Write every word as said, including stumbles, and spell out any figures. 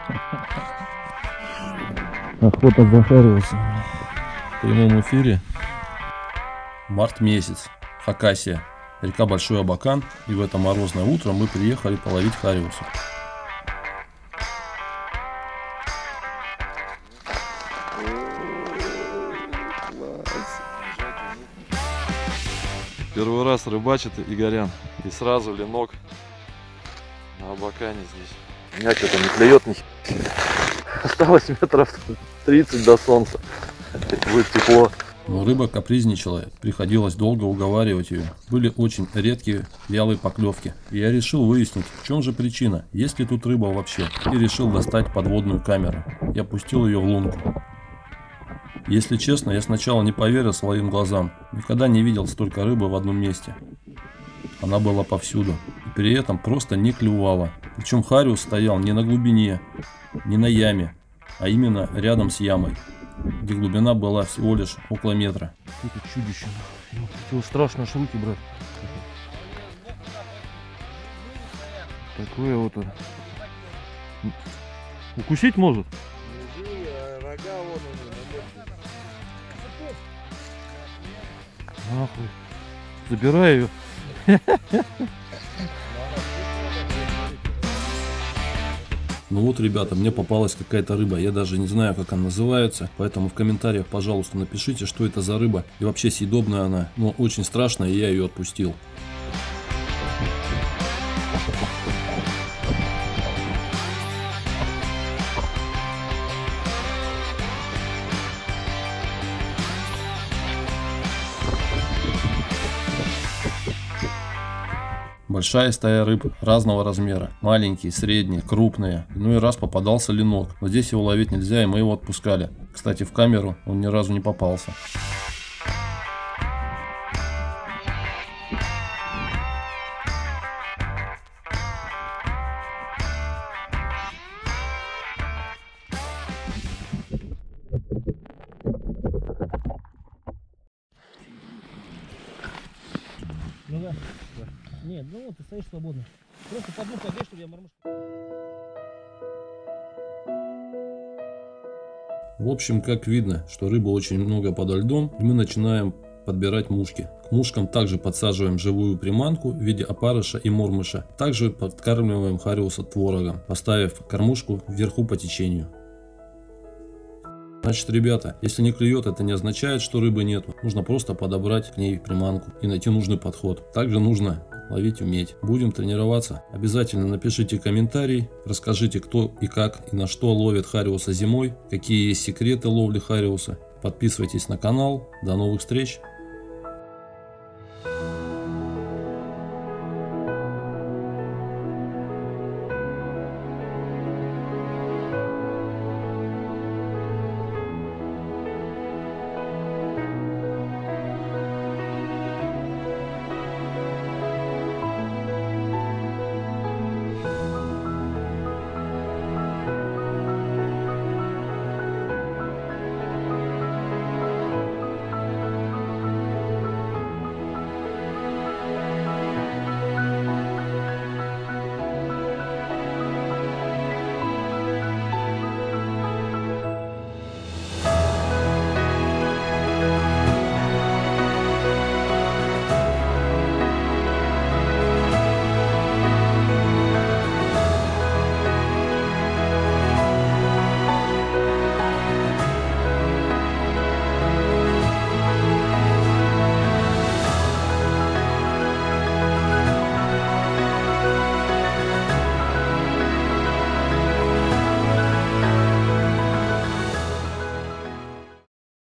Охота за хариусом. В прямом эфире. Март месяц. Хакасия. Река Большой Абакан. И в это морозное утро мы приехали половить хариуса. Первый раз рыбачит Игорян. И сразу ленок на Абакане здесь. Меня что-то не клюет ни хера. Осталось метров тридцать до солнца. Будет тепло. Но рыба капризничала, приходилось долго уговаривать ее. Были очень редкие вялые поклевки. И я решил выяснить, в чем же причина, есть ли тут рыба вообще. И решил достать подводную камеру. Я пустил ее в лунку. Если честно, я сначала не поверил своим глазам. Никогда не видел столько рыбы в одном месте. Она была повсюду. И при этом просто не клювала. Причем хариус стоял не на глубине, не на яме, а именно рядом с ямой, где глубина была всего лишь около метра. Это чудище. Его страшно аж руки брать. Такое вот он. Укусить может? Нахуй. Забирай ее. Ну вот, ребята, мне попалась какая-то рыба. Я даже не знаю, как она называется. Поэтому в комментариях, пожалуйста, напишите, что это за рыба. И вообще съедобная она. Но очень страшная, и я ее отпустил. Большая стая рыб разного размера. Маленькие, средние, крупные. Ну и раз попадался ленок. Но здесь его ловить нельзя, и мы его отпускали. Кстати, в камеру он ни разу не попался. Ну да. Нет, ну вот ты стоишь свободно. Просто под ну побежь, чтобы я мормышку. В общем, как видно, что рыбы очень много подо льдом, и мы начинаем подбирать мушки. К мушкам также подсаживаем живую приманку в виде опарыша и мормыша. Также подкармливаем хариуса творогом, поставив кормушку вверху по течению. Значит, ребята, если не клюет, это не означает, что рыбы нету. Нужно просто подобрать к ней приманку и найти нужный подход. Также нужно ловить уметь. Будем тренироваться. Обязательно напишите комментарий, расскажите, кто и как и на что ловит хариуса зимой, какие есть секреты ловли хариуса. Подписывайтесь на канал. До новых встреч!